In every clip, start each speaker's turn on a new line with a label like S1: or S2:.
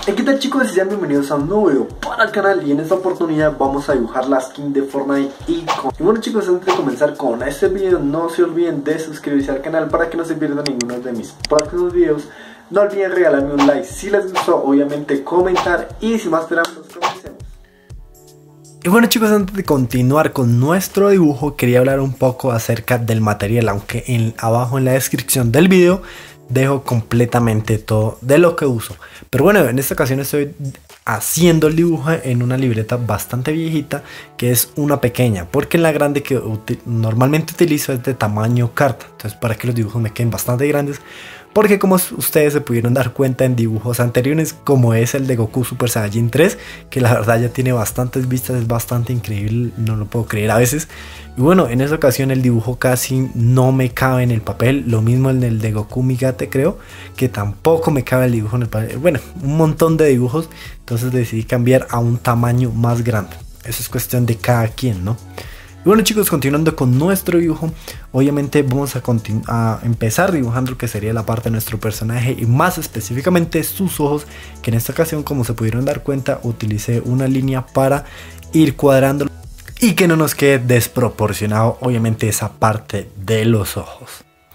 S1: ¿Qué tal, chicos? Sean bienvenidos a un nuevo video para el canal, y en esta oportunidad vamos a dibujar la skin de Fortnite Icon. Y bueno, chicos, antes de comenzar con este video, no se olviden de suscribirse al canal para que no se pierdan ninguno de mis próximos videos. No olviden regalarme un like si les gustó, obviamente comentar, y sin más preámbulos, comencemos. Y bueno, chicos, antes de continuar con nuestro dibujo, quería hablar un poco acerca del material, aunque abajo en la descripción del video dejo completamente todo de lo que uso. Pero bueno, en esta ocasión estoy haciendo el dibujo en una libreta bastante viejita, que es una pequeña, porque la grande que normalmente utilizo es de tamaño carta. Entonces, para que los dibujos me queden bastante grandes, porque como ustedes se pudieron dar cuenta en dibujos anteriores, como es el de Goku Super Saiyajin 3, que la verdad ya tiene bastantes vistas, es bastante increíble, no lo puedo creer a veces. Y bueno, en esta ocasión el dibujo casi no me cabe en el papel, lo mismo en el de Goku Migate, creo que tampoco me cabe el dibujo en el papel. Bueno, un montón de dibujos, entonces decidí cambiar a un tamaño más grande. Eso es cuestión de cada quien, ¿no? Y bueno, chicos, continuando con nuestro dibujo, obviamente vamos a empezar dibujando lo que sería la parte de nuestro personaje, y más específicamente sus ojos, que en esta ocasión, como se pudieron dar cuenta, utilicé una línea para ir cuadrando y que no nos quede desproporcionado, obviamente, esa parte de los ojos.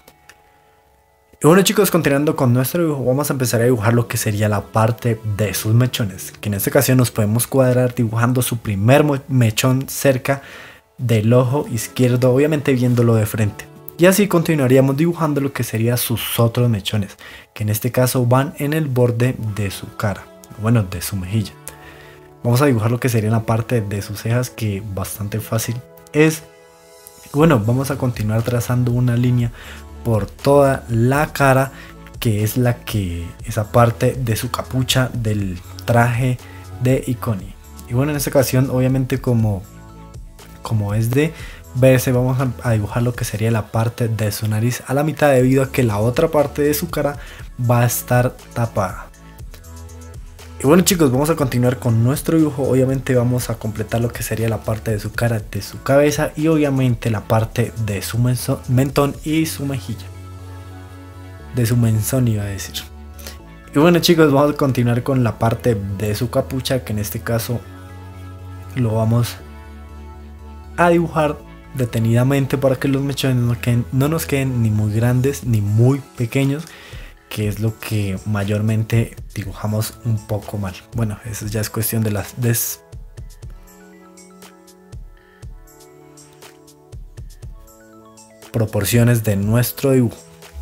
S1: Y bueno, chicos, continuando con nuestro dibujo, vamos a empezar a dibujar lo que sería la parte de sus mechones, que en esta ocasión nos podemos cuadrar dibujando su primer mechón cerca del ojo izquierdo, obviamente viéndolo de frente, y así continuaríamos dibujando lo que sería sus otros mechones, que en este caso van en el borde de su cara, bueno, de su mejilla. Vamos a dibujar lo que sería la parte de sus cejas, que bastante fácil es. Bueno, vamos a continuar trazando una línea por toda la cara, que es esa parte de su capucha del traje de Iconi. Y bueno, en esta ocasión, obviamente, como es de verse, vamos a dibujar lo que sería la parte de su nariz a la mitad, debido a que la otra parte de su cara va a estar tapada. Y bueno, chicos, vamos a continuar con nuestro dibujo. Obviamente vamos a completar lo que sería la parte de su cara, de su cabeza, y obviamente la parte de su mentón y su mejilla. De su menzón, iba a decir. Y bueno, chicos, vamos a continuar con la parte de su capucha, que en este caso lo vamos a dibujar detenidamente para que los mechones no nos queden ni muy grandes ni muy pequeños, que es lo que mayormente dibujamos un poco mal. Bueno, eso ya es cuestión de las proporciones de nuestro dibujo.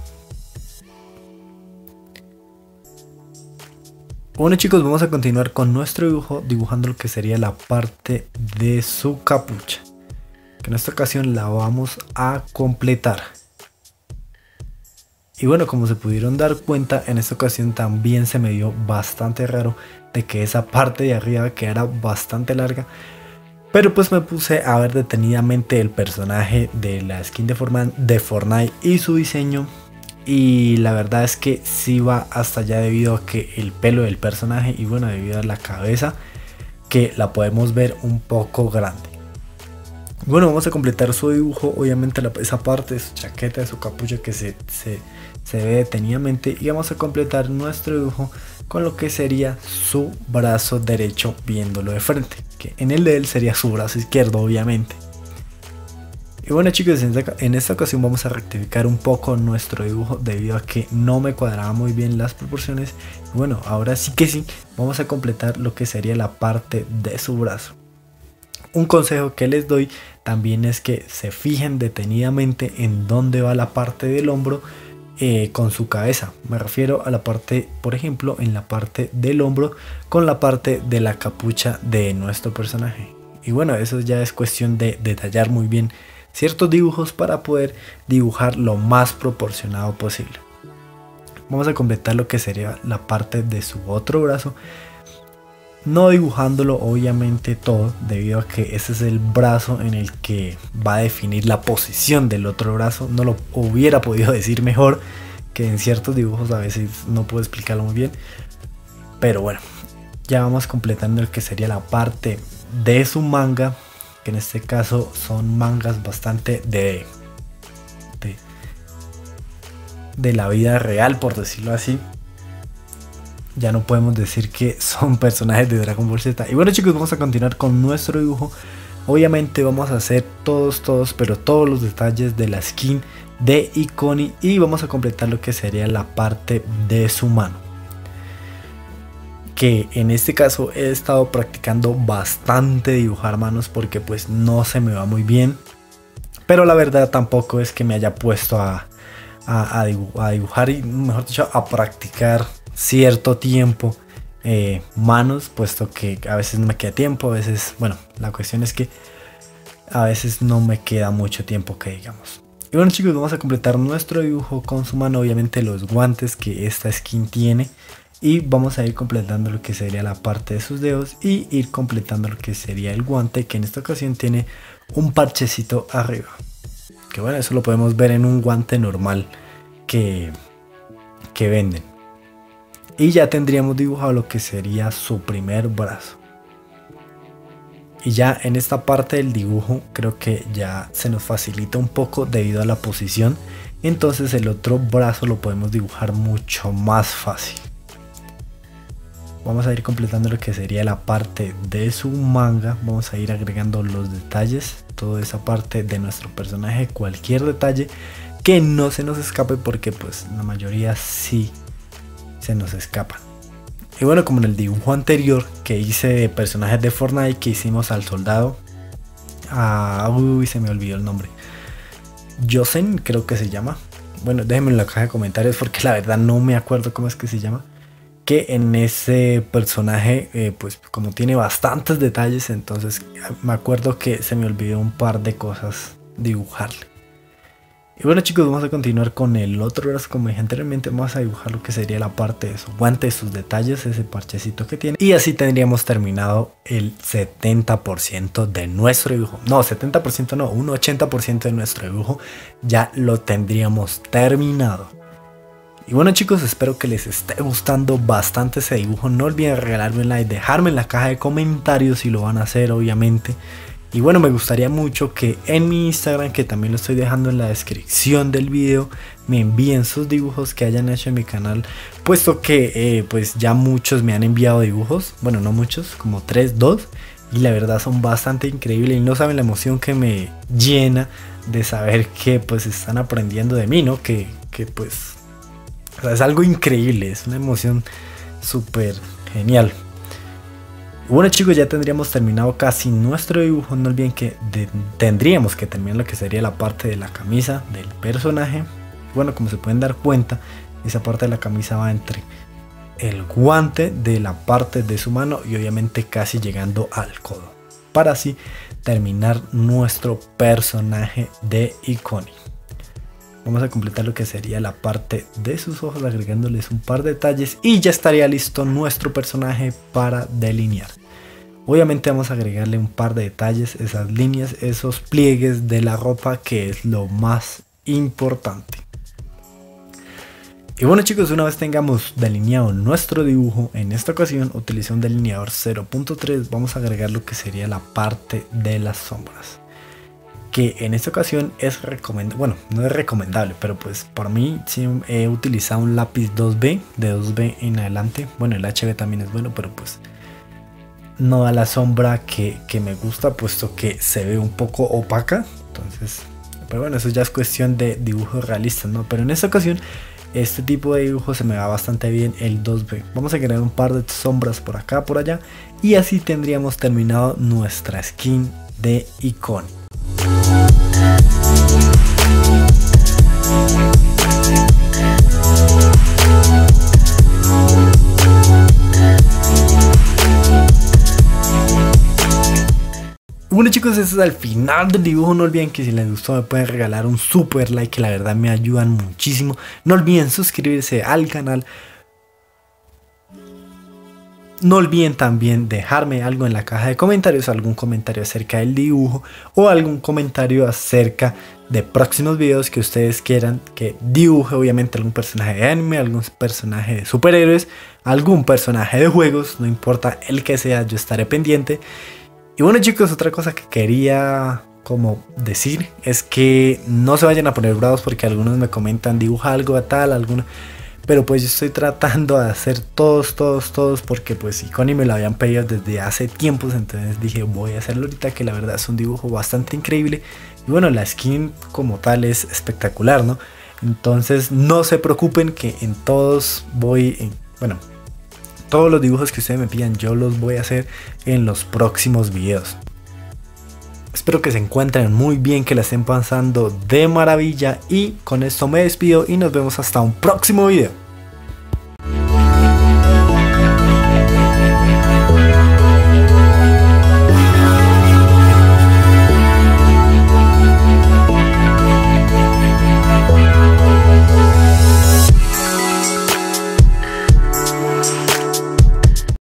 S1: Bueno, chicos, vamos a continuar con nuestro dibujo dibujando lo que sería la parte de su capucha, que en esta ocasión la vamos a completar. Y bueno, como se pudieron dar cuenta, en esta ocasión también se me dio bastante raro de que esa parte de arriba quedara bastante larga, pero pues me puse a ver detenidamente el personaje de la skin de Fortnite y su diseño, y la verdad es que sí va hasta allá, debido a que el pelo del personaje, y bueno, debido a la cabeza, que la podemos ver un poco grande. Bueno, vamos a completar su dibujo, obviamente esa parte de su chaqueta, de su capucha, que se ve detenidamente, y vamos a completar nuestro dibujo con lo que sería su brazo derecho viéndolo de frente, que en el de él sería su brazo izquierdo, obviamente. Y bueno, chicos, en esta ocasión vamos a rectificar un poco nuestro dibujo, debido a que no me cuadraba muy bien las proporciones. Y bueno, ahora sí que sí, vamos a completar lo que sería la parte de su brazo. Un consejo que les doy también es que se fijen detenidamente en dónde va la parte del hombro con su cabeza. Me refiero a la parte, por ejemplo, en la parte del hombro con la parte de la capucha de nuestro personaje. Y bueno, eso ya es cuestión de detallar muy bien ciertos dibujos para poder dibujar lo más proporcionado posible. Vamos a completar lo que sería la parte de su otro brazo, no dibujándolo obviamente todo, debido a que ese es el brazo en el que va a definir la posición del otro brazo. No lo hubiera podido decir mejor, que en ciertos dibujos a veces no puedo explicarlo muy bien, pero bueno, ya vamos completando el que sería la parte de su manga, que en este caso son mangas bastante de la vida real, por decirlo así.
S2: ya no podemos decir que son personajes de Dragon Ball Z. Y bueno chicos, vamos a continuar con nuestro dibujo. Obviamente vamos a hacer todos los detalles de la skin de Ikoni y vamos a completar lo que sería la parte de su mano, que en este caso he estado practicando bastante dibujar manos porque pues no se me va muy bien, pero la verdad tampoco es que me haya puesto a dibujar y mejor dicho a practicar cierto tiempo manos, puesto que a veces no me queda tiempo, a veces, bueno, la cuestión es que a veces no me queda mucho tiempo que digamos. Y bueno chicos, vamos a completar nuestro dibujo con su mano, obviamente los guantes que esta skin tiene, y vamos a ir completando lo que sería la parte de sus dedos y ir completando lo que sería el guante, que en esta ocasión tiene un parchecito arriba, que bueno, eso lo podemos ver en un guante normal que venden. Y ya tendríamos dibujado lo que sería su primer brazo. Y ya en esta parte del dibujo creo que ya se nos facilita un poco debido a la posición. Entonces el otro brazo lo podemos dibujar mucho más fácil. Vamos a ir completando lo que sería la parte de su manga. Vamos a ir agregando los detalles, toda esa parte de nuestro personaje, cualquier detalle que no se nos escape, porque pues la mayoría sí se nos escapan. Y bueno, como en el dibujo anterior que hice de personajes de Fortnite, que hicimos al soldado, uy, se me olvidó el nombre, Yosen creo que se llama, bueno, déjenme en la caja de comentarios porque la verdad no me acuerdo cómo es que se llama, que en ese personaje pues como tiene bastantes detalles, entonces me acuerdo que se me olvidó un par de cosas dibujarle. Y bueno chicos, vamos a continuar con el otro brazo. Como dije anteriormente, vamos a dibujar lo que sería la parte de su guante, sus detalles, ese parchecito que tiene. Y así tendríamos terminado el 70% de nuestro dibujo. No, 70% no, un 80% de nuestro dibujo ya lo tendríamos terminado. Y bueno chicos, espero que les esté gustando bastante ese dibujo. No olviden regalarme un like, dejarme en la caja de comentarios si lo van a hacer, obviamente. Y bueno, me gustaría mucho que en mi Instagram, que también lo estoy dejando en la descripción del video, me envíen sus dibujos que hayan hecho en mi canal, puesto que pues ya muchos me han enviado dibujos, bueno, no muchos, como 3, 2, y la verdad son bastante increíbles y no saben la emoción que me llena de saber que pues están aprendiendo de mí, ¿no? Que pues, o sea, es algo increíble, es una emoción súper genial. Bueno chicos, ya tendríamos terminado casi nuestro dibujo. No olviden que tendríamos que terminar lo que sería la parte de la camisa del personaje. Bueno, como se pueden dar cuenta, esa parte de la camisa va entre el guante de la parte de su mano y obviamente casi llegando al codo, para así terminar nuestro personaje de Ikoni. Vamos a completar lo que sería la parte de sus ojos, agregándoles un par de detalles y ya estaría listo nuestro personaje para delinear. Obviamente vamos a agregarle un par de detalles, esas líneas, esos pliegues de la ropa, que es lo más importante. Y bueno chicos, una vez tengamos delineado nuestro dibujo, en esta ocasión utilicé un delineador 0.3, vamos a agregar lo que sería la parte de las sombras, que en esta ocasión es recomendable, bueno, no es recomendable, pero pues por mí sí he utilizado un lápiz 2B, de 2B en adelante. Bueno, el HB también es bueno, pero pues no da la sombra que me gusta, puesto que se ve un poco opaca. Entonces, pero bueno, eso ya es cuestión de dibujos realistas, ¿no? Pero en esta ocasión, este tipo de dibujo se me va bastante bien, el 2B. Vamos a agregar un par de sombras por acá, por allá, y así tendríamos terminado nuestra skin de Ikoni. Bueno chicos, este es el final del dibujo. No olviden que si les gustó me pueden regalar un super like, que la verdad me ayudan muchísimo. No olviden suscribirse al canal. No olviden también dejarme algo en la caja de comentarios, algún comentario acerca del dibujo o algún comentario acerca de próximos videos que ustedes quieran que dibuje. Obviamente algún personaje de anime, algún personaje de superhéroes, algún personaje de juegos, no importa el que sea, yo estaré pendiente. Y bueno chicos, otra cosa que quería como decir es que no se vayan a poner bravos porque algunos me comentan dibuja algo de tal, algunos... pero pues yo estoy tratando de hacer todos porque pues Connie me lo habían pedido desde hace tiempos, entonces dije voy a hacerlo ahorita, que la verdad es un dibujo bastante increíble y bueno, la skin como tal es espectacular, ¿no? Entonces no se preocupen que en todos todos los dibujos que ustedes me pidan yo los voy a hacer en los próximos videos. Espero que se encuentren muy bien, que la estén pasando de maravilla y con esto me despido y nos vemos hasta un próximo video.